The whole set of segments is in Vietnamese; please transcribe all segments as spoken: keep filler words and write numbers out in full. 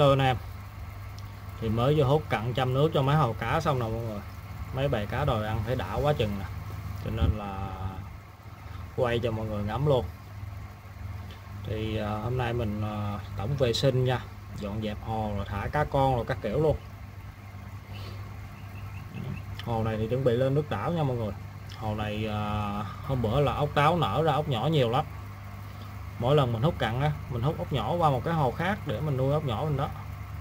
Hello anh em. Thì mới vô hút cặn chăm nước cho mấy hồ cá xong nè mọi người. Mấy bầy cá đòi ăn phải đã quá chừng nè, cho nên là quay cho mọi người ngắm luôn. Thì à, hôm nay mình à, tổng vệ sinh nha, dọn dẹp hồ rồi thả cá con rồi các kiểu luôn. Hồ này thì chuẩn bị lên nước đảo nha mọi người. Hồ này à, hôm bữa là ốc táo nở ra ốc nhỏ nhiều lắm. Mỗi lần mình hút cặn á, mình hút ốc nhỏ qua một cái hồ khác để mình nuôi ốc nhỏ mình đó.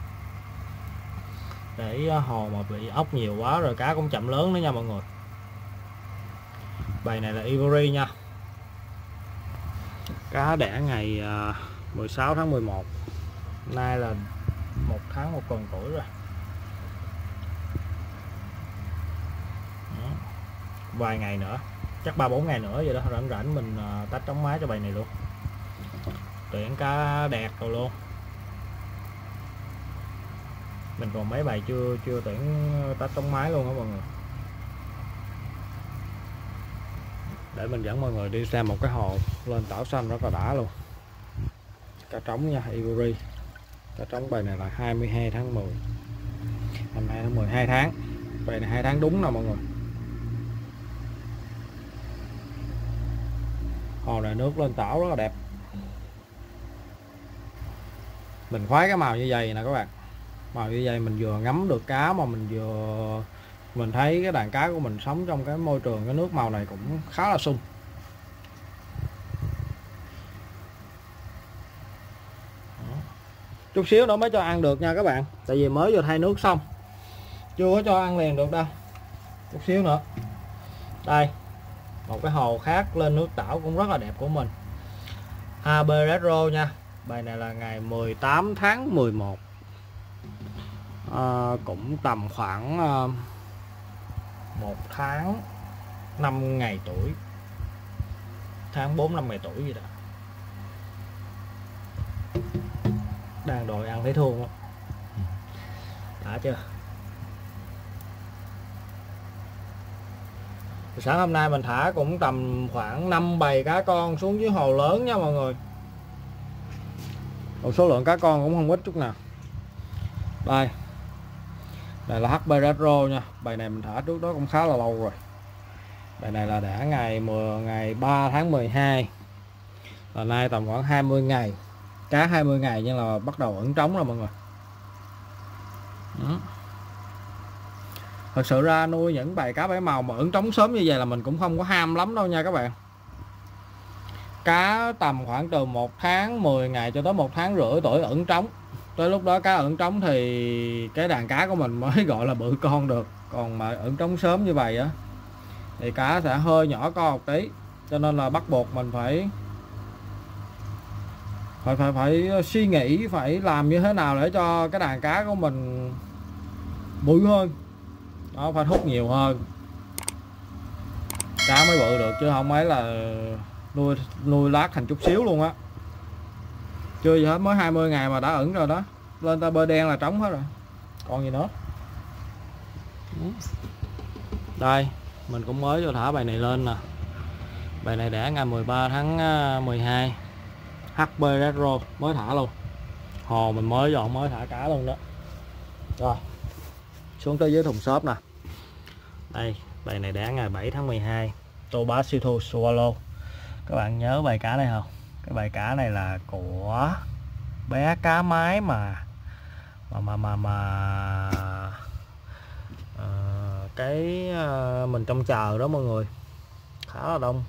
Để hồ mà bị ốc nhiều quá rồi cá cũng chậm lớn nữa nha mọi người. Bầy này là Ivory nha. Cá đẻ ngày mười sáu tháng mười một. Nay là một tháng một tuần tuổi rồi. Đó. Vài ngày nữa, chắc ba bốn ngày nữa vậy đó, rảnh rảnh mình tách trống mái cho bầy này luôn. Tuyển cá đẹp rồi luôn. Mình còn mấy bài chưa chưa tuyển tách trống mái luôn đó mọi người. Để mình dẫn mọi người đi xem một cái hồ lên tảo xanh rất là đã luôn. Cá trống nha, Ivory. Cá trống bài này là hai mươi hai tháng mười. Năm nay tháng mười hai tháng. Bài này hai tháng đúng nè mọi người. Hồ này nước lên tảo rất là đẹp. Mình khoái cái màu như vậy nè các bạn. Màu như vậy mình vừa ngắm được cá mà mình vừa mình thấy cái đàn cá của mình sống trong cái môi trường cái nước màu này cũng khá là sung. Đó. Chút xíu nữa mới cho ăn được nha các bạn, tại vì mới vừa thay nước xong, chưa có cho ăn liền được đâu. Chút xíu nữa. Đây, một cái hồ khác lên nước tảo cũng rất là đẹp của mình, a bê Retro nha. Bài này là ngày mười tám tháng mười một. À, cũng tầm khoảng uh, một tháng năm ngày tuổi, tháng bốn năm ngày tuổi gì đó. Đang đòi ăn thấy thương lắm. Đã chưa? Sáng hôm nay mình thả cũng tầm khoảng năm bầy cá con xuống dưới hồ lớn nha mọi người. Một số lượng cá con cũng không ít chút nào. Đây, đây là hát bê Retro nha. Bài này mình thả trước đó cũng khá là lâu rồi. Bài này là đã ngày mười ngày ba tháng mười hai. Là nay tầm khoảng hai mươi ngày. Cá hai mươi ngày nhưng là bắt đầu ẩn trống rồi mọi người. Đó. Thật sự ra nuôi những bầy cá bảy màu mà ẩn trống sớm như vậy là mình cũng không có ham lắm đâu nha các bạn. Cá tầm khoảng từ một tháng mười ngày cho tới một tháng rưỡi tuổi ẩn trống. Tới lúc đó cá ẩn trống thì cái đàn cá của mình mới gọi là bự con được. Còn mà ẩn trống sớm như vậy á thì cá sẽ hơi nhỏ con một tí, cho nên là bắt buộc mình phải phải phải phải suy nghĩ phải làm như thế nào để cho cái đàn cá của mình bự hơn. Đó, phải hút nhiều hơn cá mới bự được, chứ không ấy là nuôi nuôi lát thành chút xíu luôn á. Chưa gì hết, mới hai mươi ngày mà đã ẩn rồi đó. Lên ta bơ đen là trống hết rồi, còn gì nữa. Đây, mình cũng mới cho thả bài này lên nè. Bài này đã ngày mười ba tháng mười hai. hát bê Retro mới thả luôn. Hồ mình mới dọn mới thả cá luôn đó. Rồi, xuống tới dưới thùng xốp nè. Đây, bài này đã ngày bảy tháng mười hai. Tobacco Swallow. Các bạn nhớ bài cá này không? Cái bài cá này là của bé cá mái mà mà mà mà, mà uh, cái uh, mình trông chờ đó mọi người, khá là đông.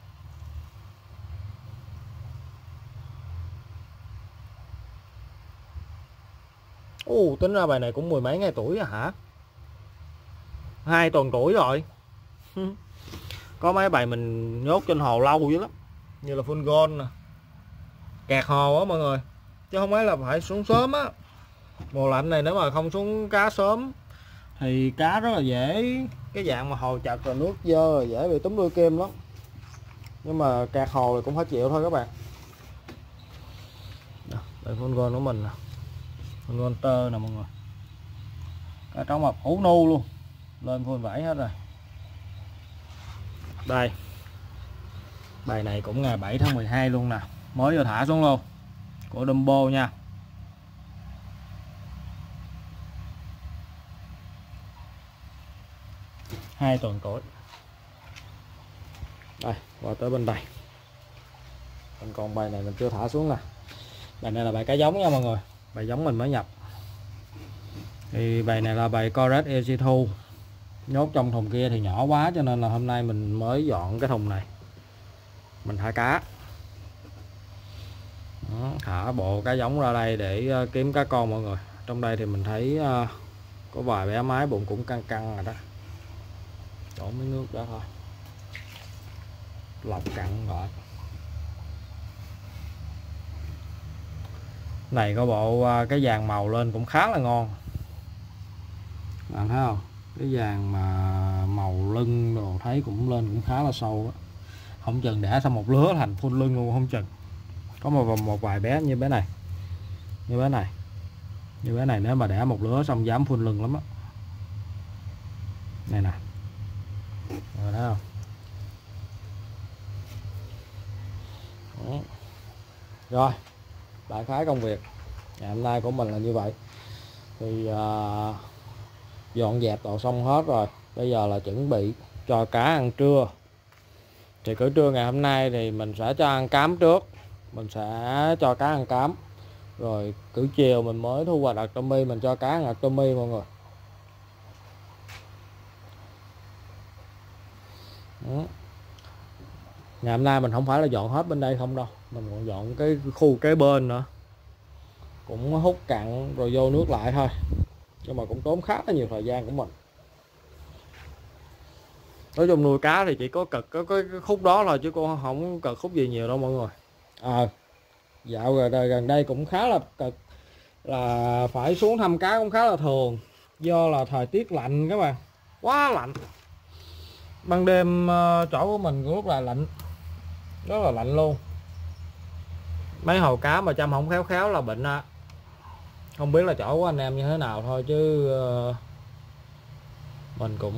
Ồ, uh, tính ra bài này cũng mười mấy ngày tuổi à hả? Hai tuần tuổi rồi. Có mấy bài mình nhốt trên hồ lâu dữ lắm, như là full gold nè, kẹt hồ á mọi người, chứ không phải là phải xuống sớm á. Mùa lạnh này nếu mà không xuống cá sớm thì cá rất là dễ, cái dạng mà hồ chật rồi nước dơ rồi dễ bị túm đuôi kim lắm. Nhưng mà kẹt hồ thì cũng phải chịu thôi các bạn. Đây full gold của mình nè, full gold tơ nè mọi người, cá trống mập hú nu luôn, lên full vảy hết rồi. Đây, bài này cũng ngày bảy tháng mười hai luôn nè, mới vừa thả xuống luôn, của Dumbo nha. hai tuần tuổi. Đây, qua tới bên đây. Còn còn bài này mình chưa thả xuống nè. Bài này là bài cá giống nha mọi người, bài giống mình mới nhập. Thì bài này là bài Coret Ezitu. Nhốt trong thùng kia thì nhỏ quá cho nên là hôm nay mình mới dọn cái thùng này. Mình thả cá. Đó, thả bộ cá giống ra đây để uh, kiếm cá con mọi người. Trong đây thì mình thấy uh, có vài bé mái bụng cũng căng căng rồi đó. Đổ mấy nước đó thôi. Lọc cặn gọi. Này có bộ uh, cái vàng màu lên cũng khá là ngon. Bạn thấy không? Cái vàng mà màu lưng đồ thấy cũng lên cũng khá là sâu á. Không chừng đẻ xong một lứa thành full lưng luôn không chừng. Có một một vài bé như bé này. Như bé này. Như bé này nếu mà đẻ một lứa xong dám full lưng lắm á. Này nè. Rồi thấy không? Đó. Rồi, đại khái công việc ngày hôm nay của mình là như vậy. Thì uh, dọn dẹp đồ xong hết rồi. Bây giờ là chuẩn bị cho cá ăn trưa. Thì cỡ trưa ngày hôm nay thì mình sẽ cho ăn cám trước. Mình sẽ cho cá ăn cám. Rồi cỡ chiều mình mới thu hoạch Artemia, mình cho cá ăn Artemia mọi người. Đó. Ngày hôm nay mình không phải là dọn hết bên đây không đâu. Mình còn dọn cái khu kế bên nữa. Cũng hút cặn rồi vô nước lại thôi. Nhưng mà cũng tốn khá là nhiều thời gian của mình. Nói chung nuôi cá thì chỉ có cực có cái khúc đó thôi chứ cô không cực khúc gì nhiều đâu mọi người. À, dạo rồi gần đây cũng khá là cực, là phải xuống thăm cá cũng khá là thường. Do là thời tiết lạnh các bạn, quá lạnh. Ban đêm chỗ của mình cũng rất là lạnh, rất là lạnh luôn. Mấy hồ cá mà chăm không khéo khéo là bệnh á. Không biết là chỗ của anh em như thế nào thôi chứ mình cũng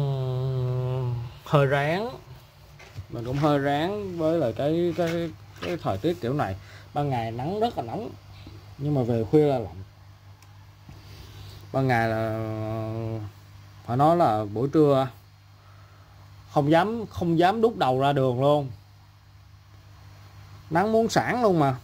hơi ráng. Mình cũng hơi ráng với lại cái, cái, cái thời tiết kiểu này. Ban ngày nắng rất là nóng, nhưng mà về khuya là lạnh. Ban ngày là phải nói là buổi trưa không dám không dám đút đầu ra đường luôn. Nắng muốn sản luôn mà.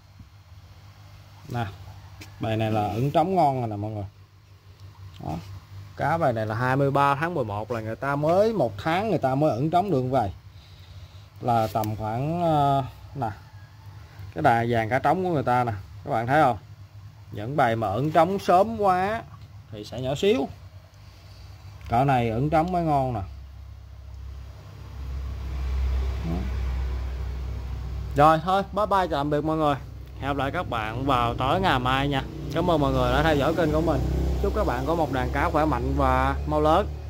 Nè, bài này là ửng trống ngon rồi nè mọi người. Đó. Cá bài này là hai mươi ba tháng mười một, là người ta mới một tháng người ta mới ửng trống được vậy. Là tầm khoảng uh, nè. Cái đà vàng cá trống của người ta nè, các bạn thấy không? Những bài mà ửng trống sớm quá thì sẽ nhỏ xíu. Cỡ này ửng trống mới ngon nè. Rồi thôi, bye bye, tạm biệt mọi người. Hẹn gặp lại các bạn vào tối ngày mai nha. Cảm ơn mọi người đã theo dõi kênh của mình. Chúc các bạn có một đàn cá khỏe mạnh và mau lớn.